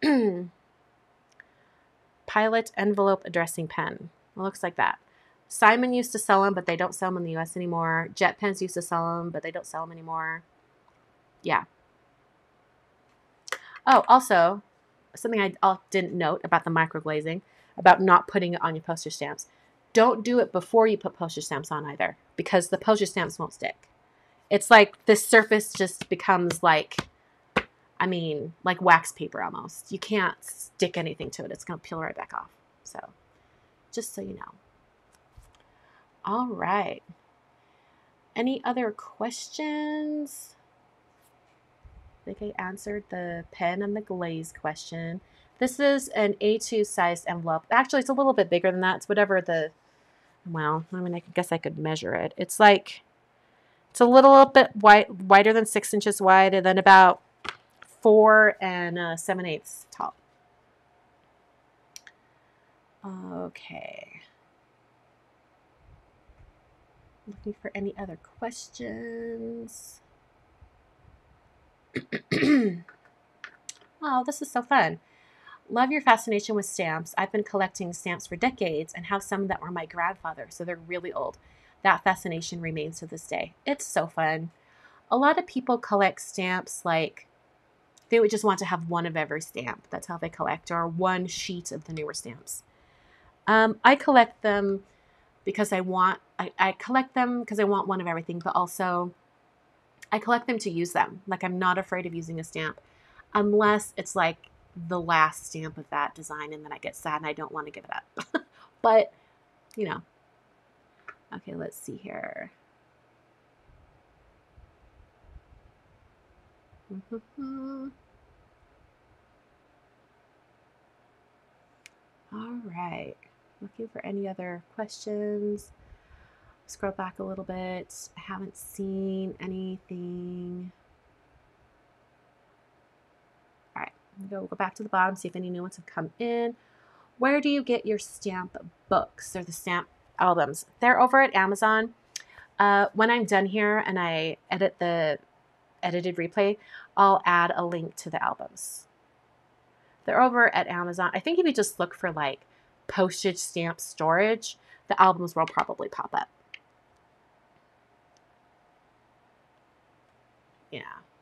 Pilot envelope addressing pen. It looks like that. Simon used to sell them, but they don't sell them in the U S anymore. Jet Pens used to sell them, but they don't sell them anymore. Yeah. Oh, also, something I didn't note about the microglazing, about not putting it on your postage stamps. Don't do it before you put postage stamps on either, because the postage stamps won't stick. It's like this surface just becomes like, I mean, like wax paper almost. You can't stick anything to it. It's going to peel right back off. So just so you know. All right. Any other questions? I think I answered the pen and the glaze question. This is an A two sized envelope. Actually, it's a little bit bigger than that. It's whatever the, well, I mean, I guess I could measure it. It's like, it's a little bit wide, wider than six inches wide, and then about four and uh, seven eighths tall. Okay. Looking for any other questions. Oh, this is so fun. Love your fascination with stamps. I've been collecting stamps for decades and have some that were my grandfather, so they're really old. That fascination remains to this day. It's so fun. A lot of people collect stamps like, they would just want to have one of every stamp. That's how they collect, or one sheet of the newer stamps. Um, I collect them because I want, I, I collect them because I want one of everything, but also I collect them to use them. Like, I'm not afraid of using a stamp unless it's like the last stamp of that design and then I get sad and I don't want to give it up. But, you know. Okay, let's see here. Mm-hmm. All right. Looking for any other questions. Scroll back a little bit. I haven't seen anything. All right. Go go back to the bottom, see if any new ones have come in. Where do you get your stamp books or the stamp albums? They're over at Amazon. Uh, when I'm done here and I edit the edited replay, I'll add a link to the albums. They're over at Amazon. I think if you just look for like postage stamp storage, the albums will probably pop up. Yeah.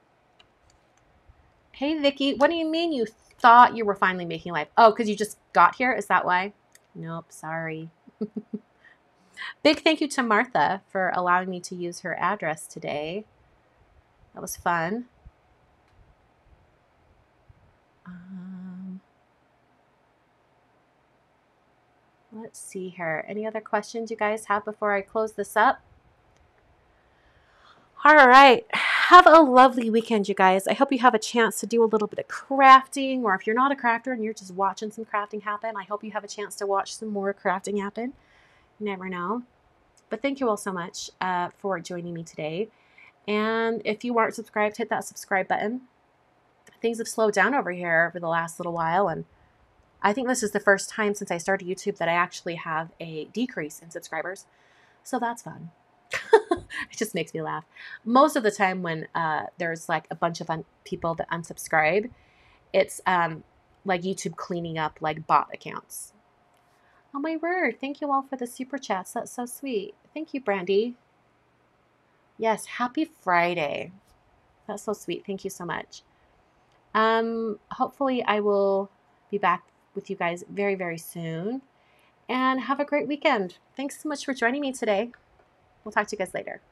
Hey, Vicky, what do you mean you thought you were finally making live? Oh, because you just got here? Is that why? Nope, sorry. Big thank you to Martha for allowing me to use her address today. That was fun. Um, let's see here. Any other questions you guys have before I close this up? All right. Have a lovely weekend, you guys. I hope you have a chance to do a little bit of crafting, or if you're not a crafter and you're just watching some crafting happen, I hope you have a chance to watch some more crafting happen. You never know. But thank you all so much uh, for joining me today. And if you aren't subscribed, hit that subscribe button. Things have slowed down over here over the last little while, and I think this is the first time since I started YouTube that I actually have a decrease in subscribers. So that's fun. It just makes me laugh. Most of the time when uh, there's like a bunch of people that unsubscribe, it's um, like YouTube cleaning up like bot accounts. Oh my word. Thank you all for the super chats. That's so sweet. Thank you, Brandy. Yes, happy Friday. That's so sweet. Thank you so much. Um, hopefully I will be back with you guys very, very soon. And have a great weekend. Thanks so much for joining me today. We'll talk to you guys later.